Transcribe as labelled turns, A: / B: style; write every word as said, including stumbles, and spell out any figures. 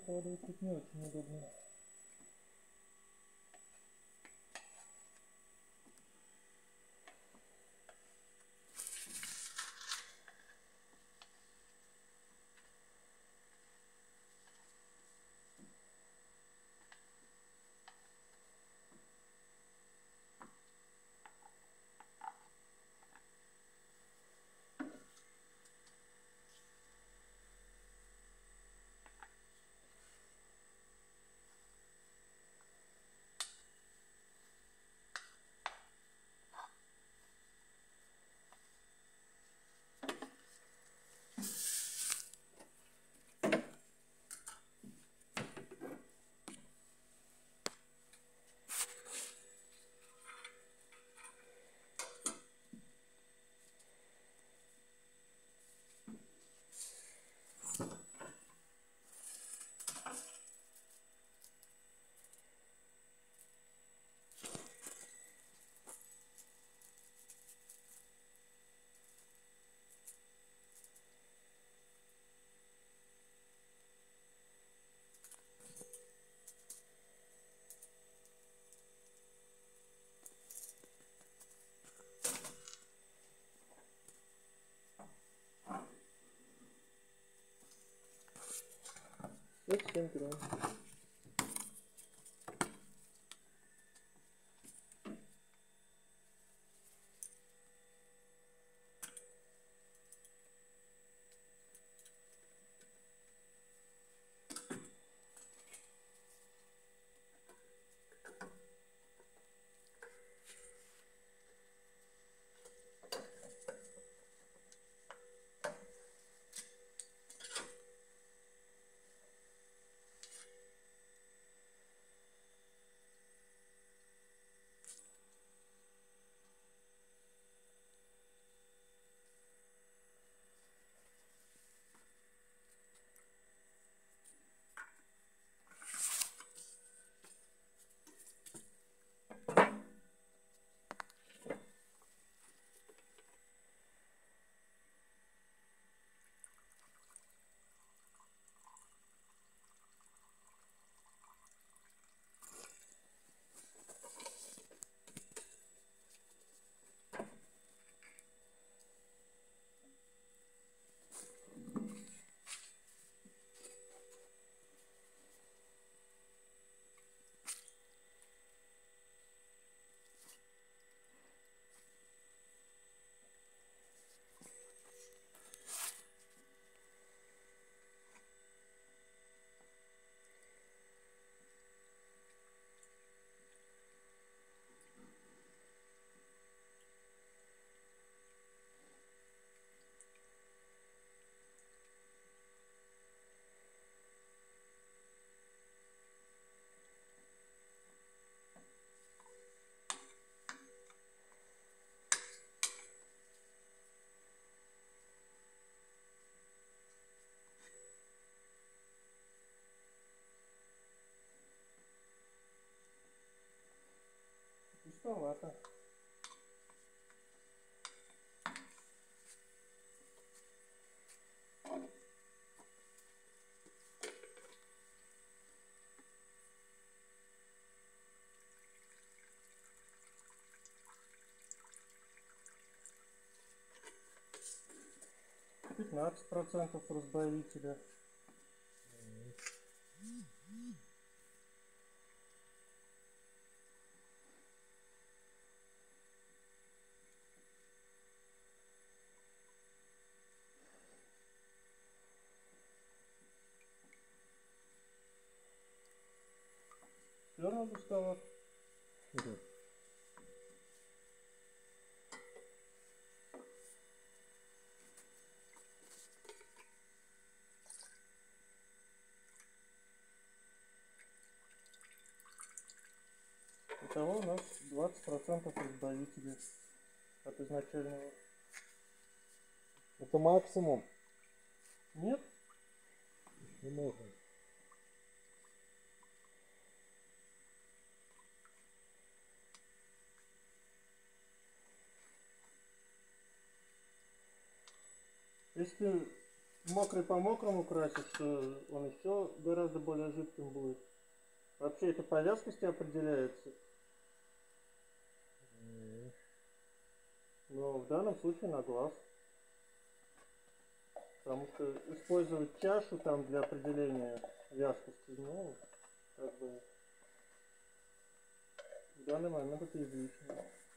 A: накладывать тут не очень удобно. семь грамм. Пустовато. пятнадцать процентов разбавителя. Все равно густовато. Угу. Итого у нас двадцать процентов разбавителя от изначального.
B: Это максимум?
A: Нет.
B: Не можно.
A: Если мокрый по мокрому красишь, что он еще гораздо более жидким будет. Вообще это по вязкости определяется.
B: М,
A: Но в данном случае на глаз. Потому что использовать чашу там для определения вязкости, ну, как бы в данный момент это излишне.